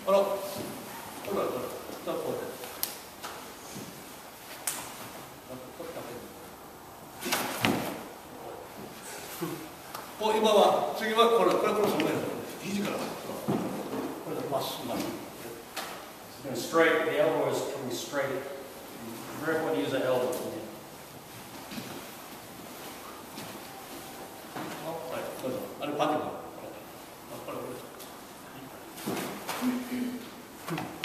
あら、ほら、ほら、こうやって。今は、次はこれその上だ。肘から。これでまっすぐ。 And straight, the elbow is coming straight. Very important to use the elbow. はい、どうぞ。あれパッと。これ。